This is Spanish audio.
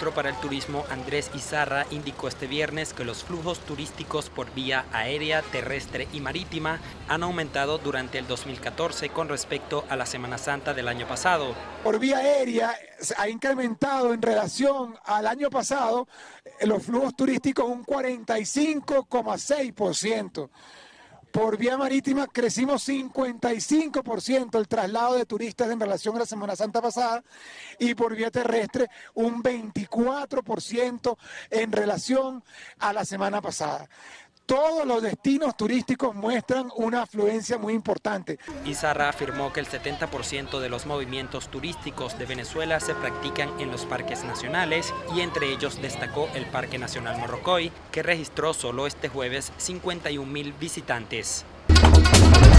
ministro para el Turismo, Andrés Izarra, indicó este viernes que los flujos turísticos por vía aérea, terrestre y marítima han aumentado durante el 2014 con respecto a la Semana Santa del año pasado. Por vía aérea ha incrementado en relación al año pasado los flujos turísticos un 45,6%. Por vía marítima crecimos 55% el traslado de turistas en relación a la Semana Santa pasada y por vía terrestre un 24% en relación a la semana pasada. Todos los destinos turísticos muestran una afluencia muy importante. Izarra afirmó que el 70% de los movimientos turísticos de Venezuela se practican en los parques nacionales y entre ellos destacó el Parque Nacional Morrocoy, que registró solo este jueves 51.000 visitantes.